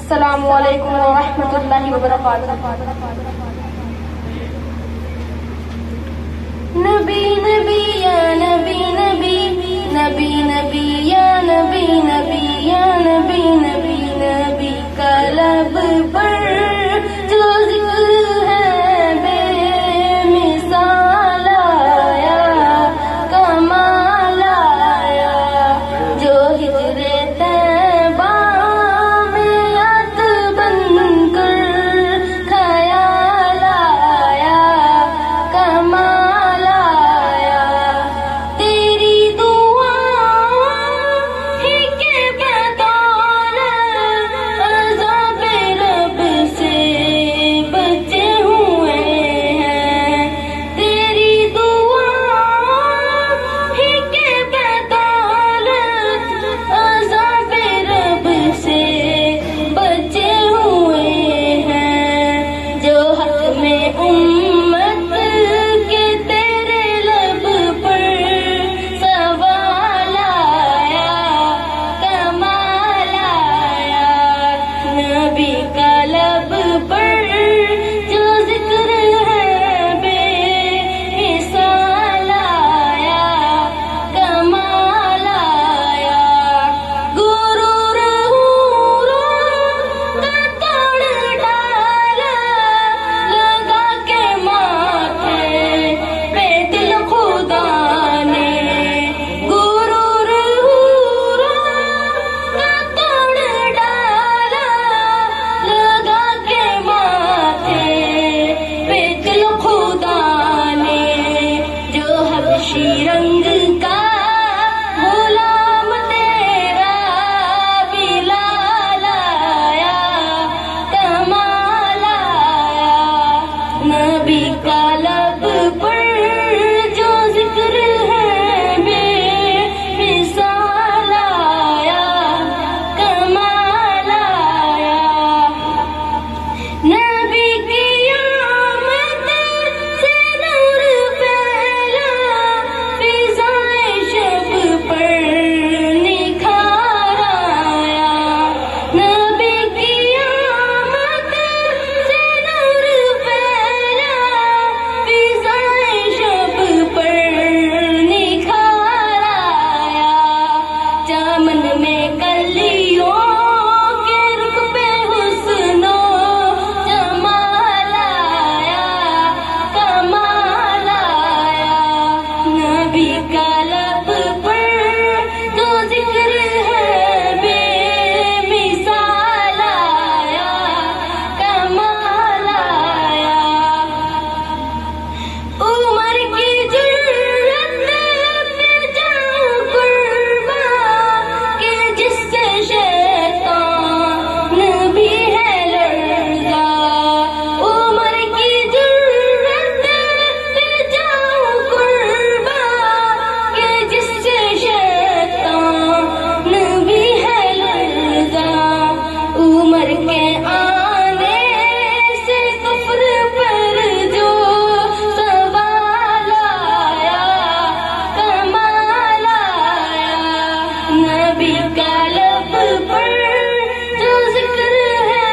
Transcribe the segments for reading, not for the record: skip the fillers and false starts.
अस्सलामु अलैकुम व रहमतुल्लाहि व बरकातुहू। नबी नबी या नबी नबी, नबी नबी या नबी नबी, या नबी नबी, नबी का लब पर जो जिक्र है बेमिसाल आया, कमाल आया। जो हिजरे तैबा में याद बनकर ख्याल आया, कमाल आया। तेरी दुआ ही के बदौलत अज़ाबे रब से बचे हुए हैं। तेरी दुआ ही के बदौलत अज़ाबे रब से बचे हुए हैं। जो हक में उम्मत के तेरे लब पर सवाल आया, कमाल आया। नबी का लब पर जो जिक्र है बेमिसाल आया, कमाल आया। गुरूर हूरों का तोड़ डाला, लगा के माथे पे दिल खुदा ने। गुरूर हूरों का तोड़ डाला, लगा के माथे पे दिल खुदा ने। जो हबशी रंग का गुलाम तेरा बिलाल आया, कमाल आया। नबी का लब पर जो जिक्र है बेमिसाल आया, कमाल आया। नबी की आमद से नूर फैला, फिज़ाए शब पर निखार आया। नबी की आमद से नूर फैला, फिज़ाए शब पर निखार आया। चमन में कलियों के रुख पे हुस्नो जमाल आया, कमाल आया। नबी का लब पर जो जिक्र है बेमिसाल आया, कमाल आया। उमर की जुर्रत पे जाऊं कुर्बान, के जिससे शैतान भी है लड़गा। उमर की जुर्रत पे जाऊं कुर्बान, के जिससे शैतान भी है लड़गा। उमर के आने से कुफ्र पर जो सवाल आया, कमाल आया। नबी का लब पर जो जिक्र है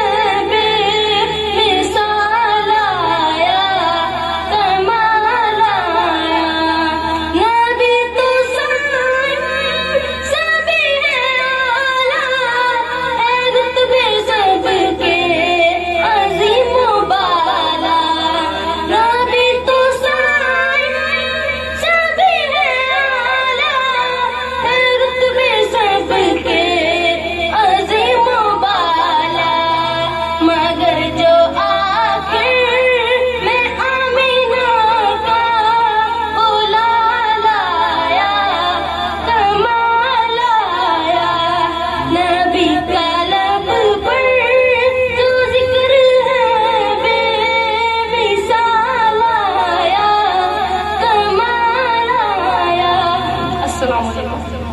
बेमिसाल आया, कमाल आया। नबी तो सभी है आला, है रुतबे सबके अज़ीम व बाला। नबी तो सभी है आला, है रुतबे सबके अज़ीम व बाला। मगर जो आखिर में आमीना का बुलाल आया, कमाल आया। नबी का लब पर जो जिक्र है बेमिसाल आया, कमाल आया। अस्सलामु अलैकुम।